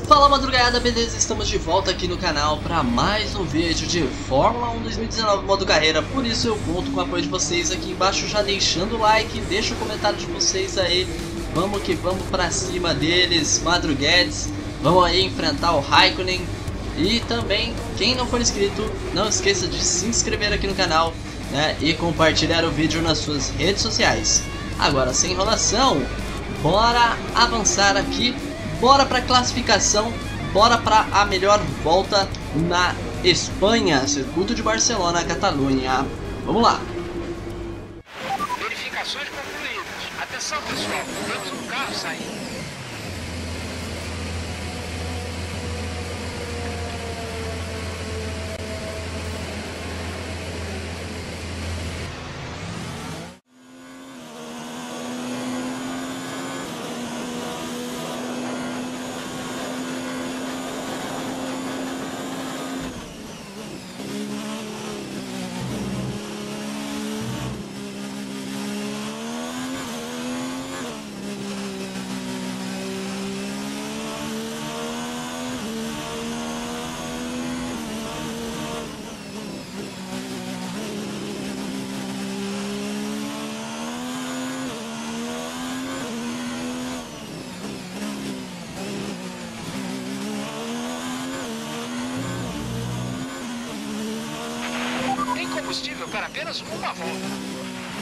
Fala madrugada, beleza? Estamos de volta aqui no canal para mais um vídeo de Fórmula 1 2019 modo carreira. Por isso eu conto com o apoio de vocês aqui embaixo, já deixando o like, deixa o comentário de vocês aí. Vamos que vamos para cima deles, madruguetes. Vamos aí enfrentar o Raikkonen. E também, quem não for inscrito, não esqueça de se inscrever aqui no canal, né, e compartilhar o vídeo nas suas redes sociais. Agora, sem enrolação, bora avançar aqui. Bora para classificação, bora para a melhor volta na Espanha, circuito de Barcelona, Catalunha. Vamos lá. Verificações concluídas. Atenção pessoal, temos um carro saindo. Combustível para apenas uma volta.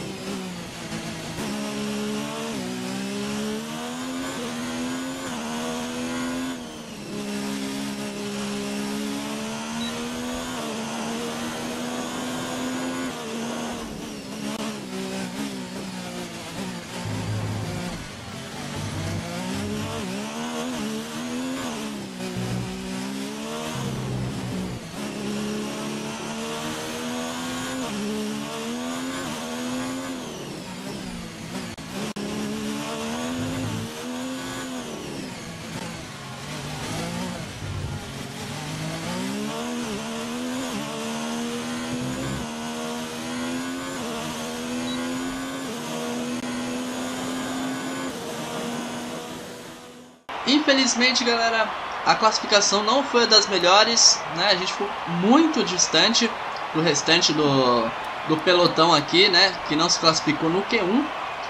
Infelizmente, galera, a classificação não foi das melhores, né? A gente ficou muito distante do restante do pelotão aqui, né? Que não se classificou no Q1.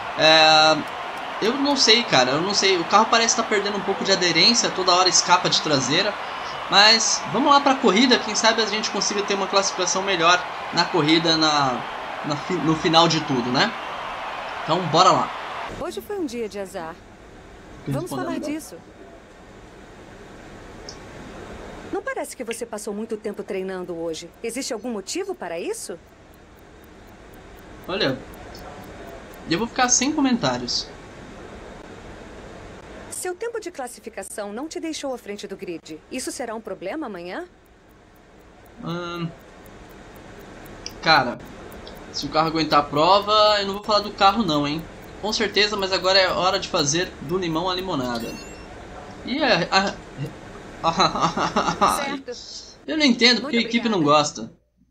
Eu não sei, cara, eu não sei. O carro parece estar perdendo um pouco de aderência, toda hora escapa de traseira. Mas vamos lá para a corrida, quem sabe a gente consiga ter uma classificação melhor na corrida, no final de tudo, né? Então, bora lá. Hoje foi um dia de azar. Vamos falar disso. Não parece que você passou muito tempo treinando hoje. Existe algum motivo para isso? Olha, eu vou ficar sem comentários. Seu tempo de classificação não te deixou à frente do grid. Isso será um problema amanhã? Cara, se o carro aguentar a prova, eu não vou falar do carro não, hein? Com certeza, mas agora é hora de fazer do limão a limonada. E Certo. eu não entendo porque a equipe não gosta.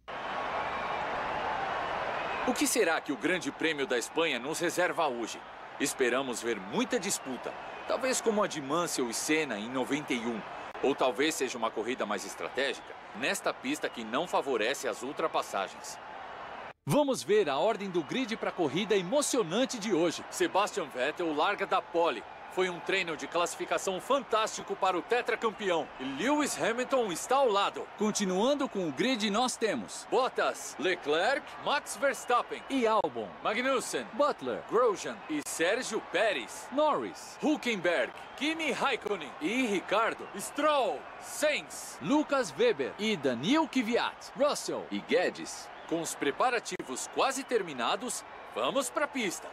O que será que o Grande Prêmio da Espanha nos reserva hoje? Esperamos ver muita disputa. Talvez como a de Mansell e Senna em 91. Ou talvez seja uma corrida mais estratégica nesta pista que não favorece as ultrapassagens. Vamos ver a ordem do grid para a corrida emocionante de hoje. Sebastian Vettel larga da pole. Foi um treino de classificação fantástico para o tetracampeão. E Lewis Hamilton está ao lado. Continuando com o grid, nós temos Bottas, Leclerc, Max Verstappen e Albon, Magnussen, Butler, Grosjean e Sérgio Pérez, Norris, Hülkenberg, Kimi Raikkonen e Ricardo, Stroll, Sainz, Lucas Weber e Daniil Kvyat, Russell e Guedes. Com os preparativos quase terminados, vamos para a pista.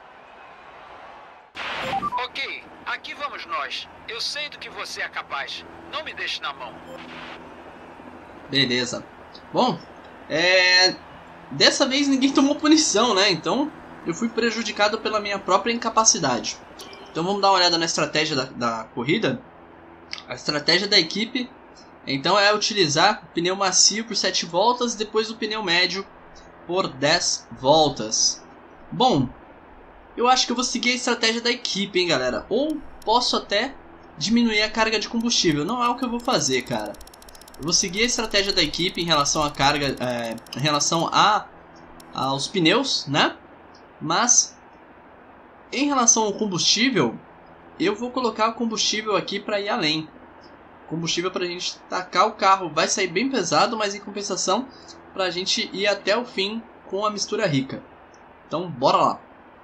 Ok, aqui vamos nós. Eu sei do que você é capaz. Não me deixe na mão. Beleza. Bom, dessa vez ninguém tomou punição, né? Então eu fui prejudicado pela minha própria incapacidade. Então vamos dar uma olhada na estratégia da corrida. A estratégia da equipe, então, é utilizar o pneu macio por 7 voltas, depois o pneu médio por 10 voltas. Bom, eu acho que eu vou seguir a estratégia da equipe, hein, galera. Ou posso até diminuir a carga de combustível. Não é o que eu vou fazer, cara. Eu vou seguir a estratégia da equipe em relação à carga, em relação aos pneus, né? Mas em relação ao combustível, eu vou colocar o combustível aqui para ir além. Combustível para a gente tacar o carro vai sair bem pesado, mas em compensação para a gente ir até o fim com a mistura rica. Então bora lá.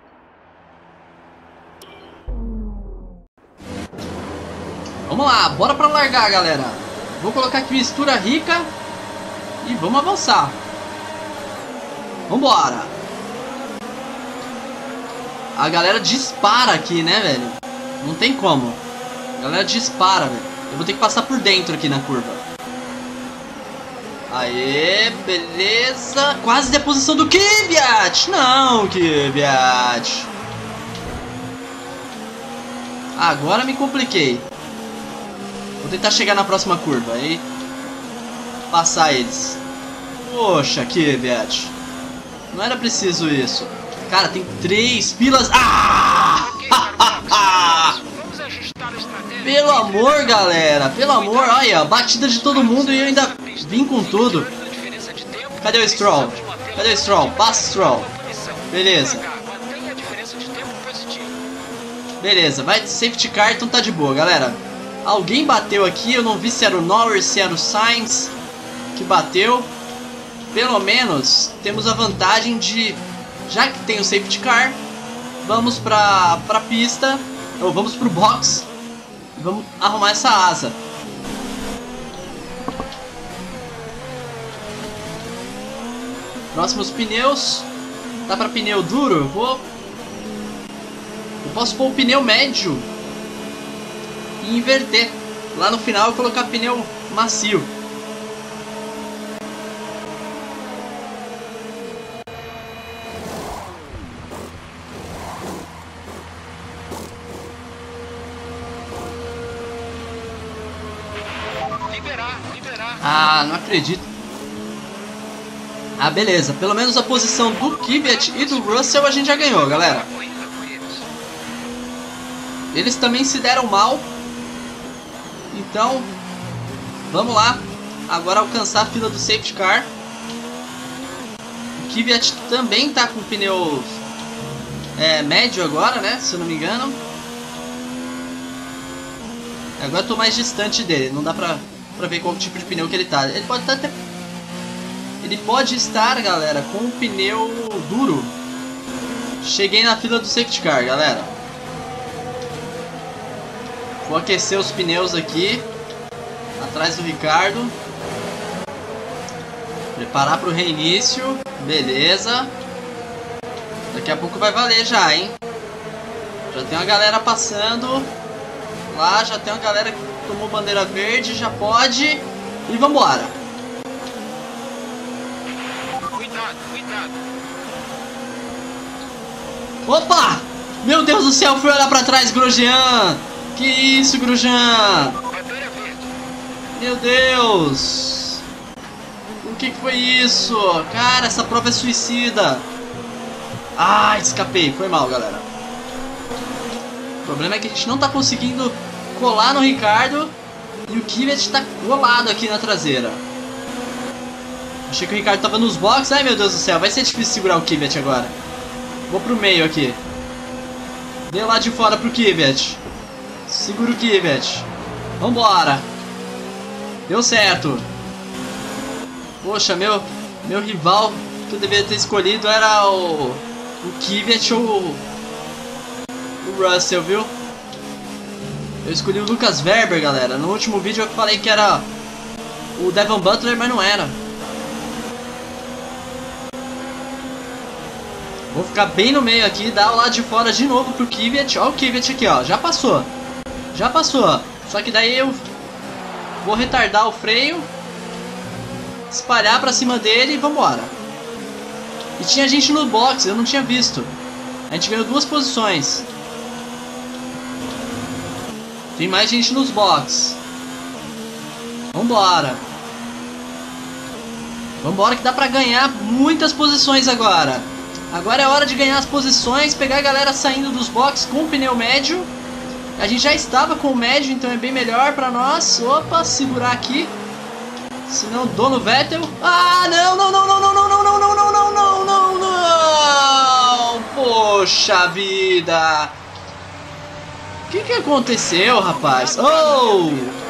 Vamos lá, bora para largar, galera. Vou colocar aqui mistura rica e vamos avançar. Vambora. A galera dispara aqui, né, velho? Não tem como. A galera dispara, velho. Eu vou ter que passar por dentro aqui na curva. Aê, beleza. Quase deposição do Kvyat. Não, Kvyat. Agora me compliquei. Vou tentar chegar na próxima curva e passar eles. Poxa, Kvyat. Não era preciso isso. Cara, tem 3 pilas. Ah! Pelo amor, galera. Pelo amor. Olha, batida de todo mundo e eu ainda vim com tudo. Cadê o Stroll? Cadê o Stroll? Passa, Stroll. Beleza. Beleza, vai de safety car, então tá de boa, galera. Alguém bateu aqui, eu não vi se era o Norris, se era o Sainz que bateu. Pelo menos temos a vantagem de, já que tem o safety car, vamos pra pista, ou vamos pro box, vamos arrumar essa asa. Próximos pneus. Tá pra pneu duro? Eu posso pôr o pneu médio e inverter. Lá no final eu colocar pneu macio. Liberar. Ah, não acredito. Ah, beleza. Pelo menos a posição do Kvyat e do Russell a gente já ganhou, galera. Eles também se deram mal. Então, vamos lá. Agora alcançar a fila do safety car. O Kvyat também tá com pneu médio agora, né? Se eu não me engano. Agora eu tô mais distante dele. Não dá pra ver qual tipo de pneu que ele tá. Ele pode estar até... Ele pode estar, galera, com um pneu duro. Cheguei na fila do safety car, galera. Vou aquecer os pneus aqui. Atrás do Ricardo. Preparar para o reinício. Beleza. Daqui a pouco vai valer já, hein? Já tem uma galera passando. Lá já tem uma galera que tomou bandeira verde. Já pode. E vambora. Cuidado. Opa! Meu Deus do céu, fui olhar pra trás, Grosjean! Que isso, Grosjean? Bandeira verde. Meu Deus! O que foi isso? Cara, essa prova é suicida! Ah, escapei. Foi mal, galera. O problema é que a gente não tá conseguindo colar no Ricardo. E o Kvyat tá colado aqui na traseira. Achei que o Ricardo tava nos boxes. Ai, meu Deus do céu, vai ser difícil segurar o Kvyat agora. Vou pro meio aqui. Dê lá de fora pro Kvyat. Segura o Kvyat. Vambora. Deu certo. Poxa, meu rival que eu deveria ter escolhido era o Kvyat ou o Russell, viu? Eu escolhi o Lucas Verber, galera. No último vídeo eu falei que era o Devon Butler, mas não era. Vou ficar bem no meio aqui, dar o lado de fora de novo pro Kvyat. Ó o Kvyat aqui, ó. Já passou. Já passou. Só que daí eu vou retardar o freio, espalhar pra cima dele e vambora. E tinha gente no box, eu não tinha visto. A gente ganhou 2 posições. Tem mais gente nos box. Vambora. Vambora que dá pra ganhar muitas posições agora. Agora é hora de ganhar as posições, pegar a galera saindo dos boxes com o pneu médio A gente já estava com o médio, então é bem melhor pra nós. Opa, segurar aqui. Senão dou no Vettel. Ah, não, não, não, não, não, não, não, não, não, não, não, não, não, não. Poxa vida. O que aconteceu, rapaz? Oh!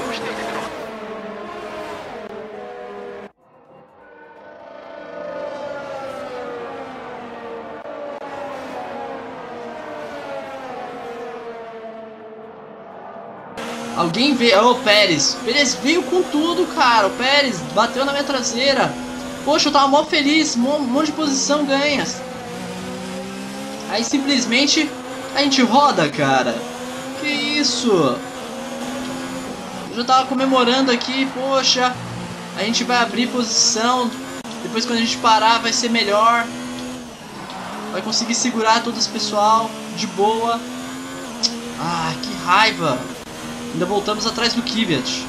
Alguém veio... Oh, Pérez. Pérez veio com tudo, cara. O Pérez bateu na minha traseira. Poxa, eu tava mó feliz. Um monte de posição ganha. Aí simplesmente a gente roda, cara. Que isso? Eu já tava comemorando aqui. Poxa, a gente vai abrir posição. Depois quando a gente parar vai ser melhor. Vai conseguir segurar todo esse pessoal de boa. Ah, que raiva. Ainda voltamos atrás do Kvyat.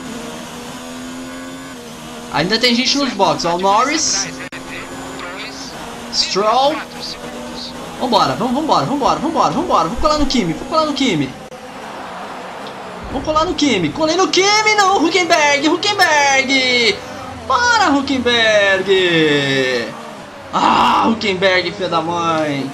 Ainda tem gente nos boxes. Ó, o Norris. Stroll. Vambora, vambora. Vamos colar no Kimi. Vamos colar no Kimi. Colei no Kimi, não. Hülkenberg. Para, Hülkenberg. Ah, Hülkenberg, filho da mãe.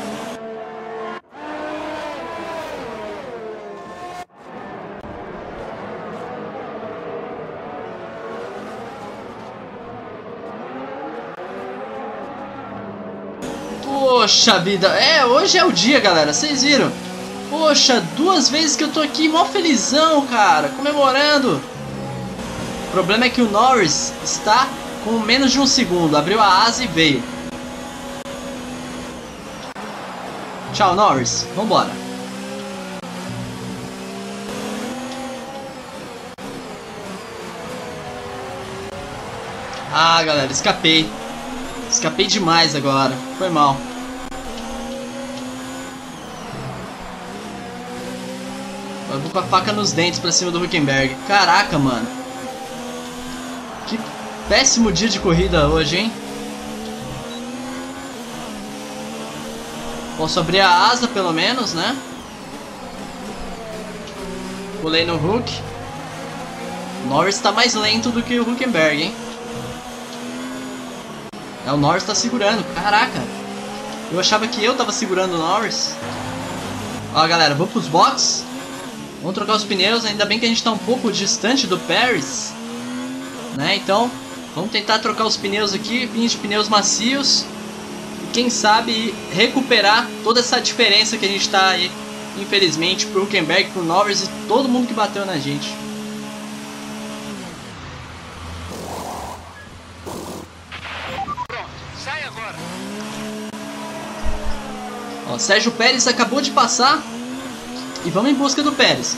Poxa vida, hoje é o dia, galera, vocês viram? Poxa, 2 vezes que eu tô aqui, mó felizão, cara, comemorando. O problema é que o Norris está com menos de 1 segundo, abriu a asa e veio. Tchau, Norris, vambora. Ah, galera, escapei. Escapei demais agora. Foi mal. Eu vou com a faca nos dentes pra cima do Hülkenberg. Caraca, mano. Que péssimo dia de corrida hoje, hein? Posso abrir a asa pelo menos, né? Pulei no Hulk. O Norris tá mais lento do que o Hülkenberg, hein? O Norris tá segurando, caraca. Eu achava que eu tava segurando o Norris. Ó, galera, vamos pros boxes. Vamos trocar os pneus, ainda bem que a gente tá um pouco distante do Paris, né? Então, vamos tentar trocar os pneus aqui, vir de pneus macios. E quem sabe recuperar toda essa diferença que a gente tá aí, infelizmente, pro Hülkenberg, pro Norris e todo mundo que bateu na gente. Ó, Sérgio Pérez acabou de passar e vamos em busca do Pérez.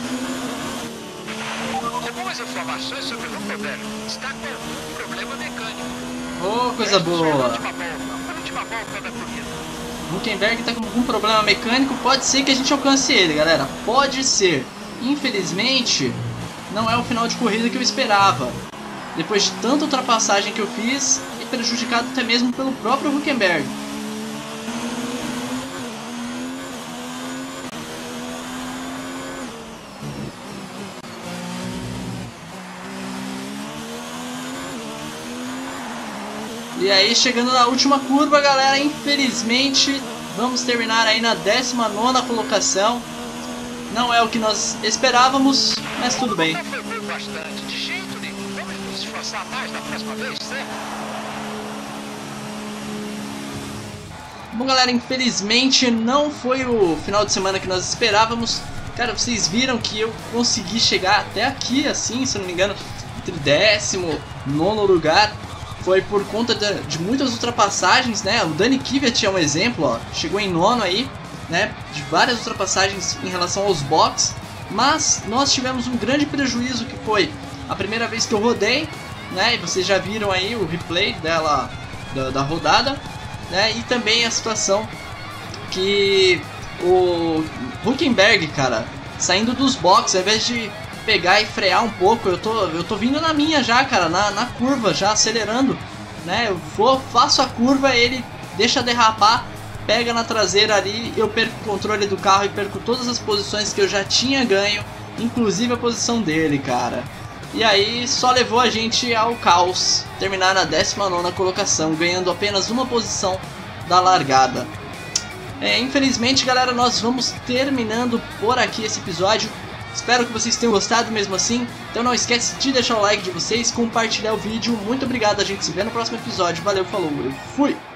Algumas informações sobre o Hülkenberg. Está com um problema mecânico. Oh, coisa boa. Última volta da corrida. O Hülkenberg está com algum problema mecânico, pode ser que a gente alcance ele, galera. Pode ser. Infelizmente, não é o final de corrida que eu esperava. Depois de tanta ultrapassagem que eu fiz, e prejudicado até mesmo pelo próprio Hülkenberg. E aí, chegando na última curva, galera, infelizmente, vamos terminar aí na 19ª colocação. Não é o que nós esperávamos, mas tudo bem. Foi bastante, de jeito nenhum. Vamos nos esforçar mais na próxima vez, certo? Bom, galera, infelizmente não foi o final de semana que nós esperávamos. Cara, vocês viram que eu consegui chegar até aqui, assim, se não me engano, entre 19º lugar. Foi por conta de muitas ultrapassagens, né? O Dani Kvyat é um exemplo, ó. Chegou em 9º aí, né? De várias ultrapassagens em relação aos boxes. Mas nós tivemos um grande prejuízo, que foi a primeira vez que eu rodei, né? E vocês já viram aí o replay dela, da rodada, né? E também a situação que o Hülkenberg, cara, saindo dos boxes, ao invés de pegar e frear um pouco, eu tô vindo na minha já, cara, na curva, já acelerando, né? Eu faço a curva, ele deixa derrapar pega na traseira ali, eu perco o controle do carro e perco todas as posições que eu já tinha ganho, inclusive a posição dele, cara. E aí só levou a gente ao caos, terminar na 19ª colocação, ganhando apenas uma posição da largada. Infelizmente, galera, nós vamos terminando por aqui esse episódio. Espero que vocês tenham gostado mesmo assim. Então não esquece de deixar o like de vocês, compartilhar o vídeo. Muito obrigado, a gente se vê no próximo episódio. Valeu, falou, eu fui!